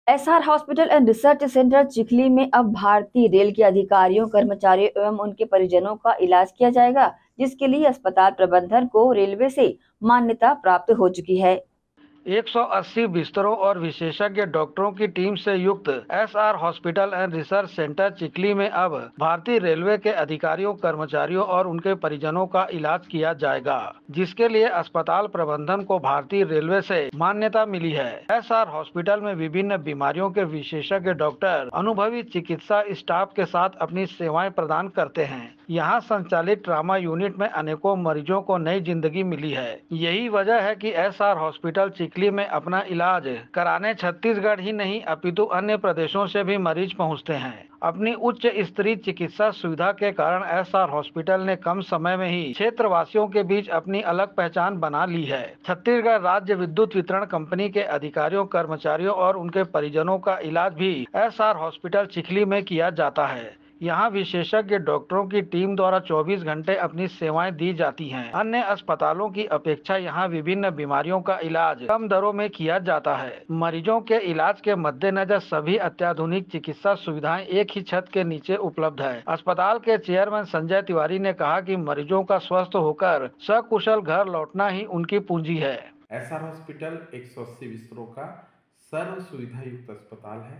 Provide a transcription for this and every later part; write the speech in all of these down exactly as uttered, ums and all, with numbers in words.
SR hospital and research centre Chikhli में अब भारतीय रेल के अधिकारियों, कर्मचारियों एवं उनके परिजनों का इलाज किया जाएगा, जिसके लिए अस्पताल प्रबंधन को रेलवे से मान्यता प्राप्त हो चुकी है। एक सौ अस्सी बिस्तरों और विशेषज्ञ डॉक्टरों की टीम से युक्त SR hospital and research centre Chikhli में अब भारतीय रेलवे के अधिकारियों, कर्मचारियों और उनके परिजनों का इलाज किया जाएगा, जिसके लिए अस्पताल प्रबंधन को भारतीय रेलवे से मान्यता मिली है। एसआर हॉस्पिटल में विभिन्न बीमारियों के विशेषज्ञ डॉक्टर अनुभवी चिकित्सा स्टाफ के साथ अपनी सेवाएं प्रदान करते हैं। यहाँ संचालित ट्रामा यूनिट में अनेकों मरीजों को नई जिंदगी मिली है। यही वजह है कि एसआर हॉस्पिटल चिखली में अपना इलाज कराने छत्तीसगढ़ ही नहीं अपितु अन्य प्रदेशों से भी मरीज पहुंचते हैं। अपनी उच्च स्तरीय चिकित्सा सुविधा के कारण एसआर हॉस्पिटल ने कम समय में ही क्षेत्रवासियों के बीच अपनी अलग पहचान बना ली है। छत्तीसगढ़ राज्य विद्युत वितरण कंपनी के अधिकारियों, कर्मचारियों और उनके परिजनों का इलाज भी एसआर हॉस्पिटल चिखली में किया जाता है। यहाँ विशेषज्ञ डॉक्टरों की टीम द्वारा चौबीस घंटे अपनी सेवाएं दी जाती हैं। अन्य अस्पतालों की अपेक्षा यहाँ विभिन्न बीमारियों का इलाज कम दरों में किया जाता है। मरीजों के इलाज के मद्देनजर सभी अत्याधुनिक चिकित्सा सुविधाएं एक ही छत के नीचे उपलब्ध है। अस्पताल के चेयरमैन संजय तिवारी ने कहा कि मरीजों का स्वस्थ होकर सकुशल घर लौटना ही उनकी पूंजी है। एसआर हॉस्पिटल एक सौ अस्सी बिस्तरों का सर्व सुविधा युक्त अस्पताल है।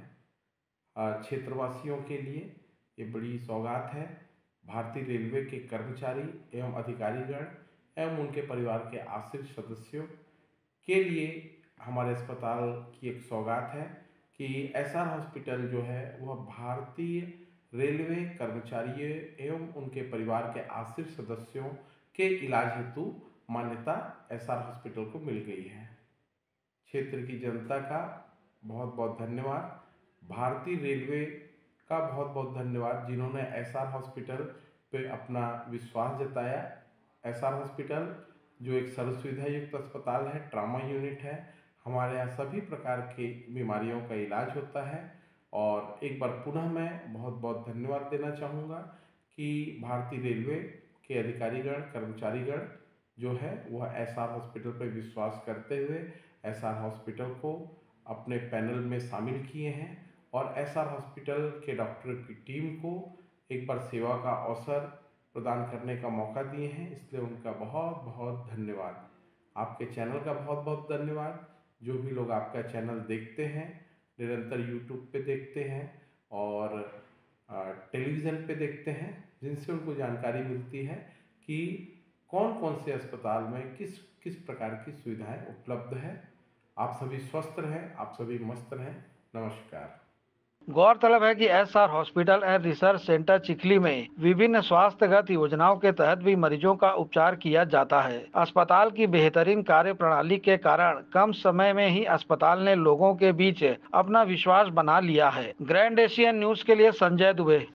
क्षेत्रवासियों के लिए ये बड़ी सौगात है। भारतीय रेलवे के कर्मचारी एवं अधिकारीगण एवं उनके परिवार के आश्रित सदस्यों के लिए हमारे अस्पताल की एक सौगात है कि एसआर हॉस्पिटल जो है वह भारतीय रेलवे कर्मचारियों एवं उनके परिवार के आश्रित सदस्यों के इलाज हेतु मान्यता एसआर हॉस्पिटल को मिल गई है। क्षेत्र की जनता का बहुत बहुत धन्यवाद। भारतीय रेलवे का बहुत बहुत धन्यवाद जिन्होंने एसआर हॉस्पिटल पे अपना विश्वास जताया। एसआर हॉस्पिटल जो एक सर्व सुविधा युक्त अस्पताल है, ट्रामा यूनिट है, हमारे यहाँ सभी प्रकार की बीमारियों का इलाज होता है। और एक बार पुनः मैं बहुत बहुत धन्यवाद देना चाहूँगा कि भारतीय रेलवे के अधिकारीगण, कर्मचारीगण जो है वह एसआर हॉस्पिटल पर विश्वास करते हुए एसआर हॉस्पिटल को अपने पैनल में शामिल किए हैं और एसआर हॉस्पिटल के डॉक्टरों की टीम को एक बार सेवा का अवसर प्रदान करने का मौका दिए हैं, इसलिए उनका बहुत बहुत धन्यवाद। आपके चैनल का बहुत बहुत धन्यवाद। जो भी लोग आपका चैनल देखते हैं, निरंतर यूट्यूब पे देखते हैं और टेलीविज़न पे देखते हैं, जिनसे उनको जानकारी मिलती है कि कौन कौन से अस्पताल में किस किस प्रकार की सुविधाएं उपलब्ध है। आप सभी स्वस्थ रहें, आप सभी मस्त रहें। नमस्कार। गौरतलब है कि SR hospital and research centre Chikhli में विभिन्न स्वास्थ्यगत योजनाओं के तहत भी मरीजों का उपचार किया जाता है। अस्पताल की बेहतरीन कार्य प्रणाली के कारण कम समय में ही अस्पताल ने लोगों के बीच अपना विश्वास बना लिया है। ग्रैंड एशियन न्यूज के लिए संजय दुबे।